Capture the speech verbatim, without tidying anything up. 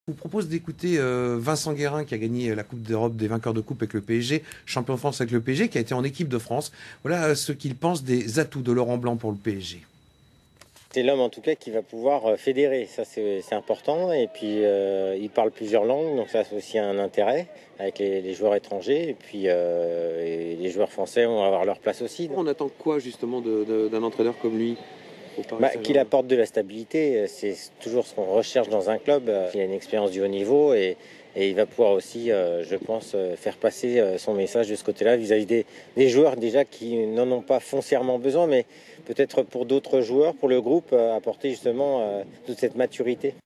Je vous propose d'écouter euh, Vincent Guérin qui a gagné la Coupe d'Europe des vainqueurs de coupe avec le P S G, champion de France avec le P S G, qui a été en équipe de France. Voilà euh, ce qu'il pense des atouts de Laurent Blanc pour le P S G. C'est l'homme en tout cas qui va pouvoir euh, fédérer, ça c'est c'est important. Et puis euh, il parle plusieurs langues, donc ça c'est aussi un intérêt avec les, les joueurs étrangers. Et puis euh, et les joueurs français vont avoir leur place aussi. On attend quoi justement de- de- d'un entraîneur comme lui au Paris Bah, Saint-Germain? qu'il apporte de la stabilité, c'est toujours ce qu'on recherche dans un club. Il a une expérience du haut niveau et, et il va pouvoir aussi, euh, je pense, euh, faire passer euh, son message de ce côté-là vis-à-vis des, des joueurs déjà qui n'en ont pas foncièrement besoin, mais peut-être pour d'autres joueurs, pour le groupe, euh, apporter justement euh, toute cette maturité.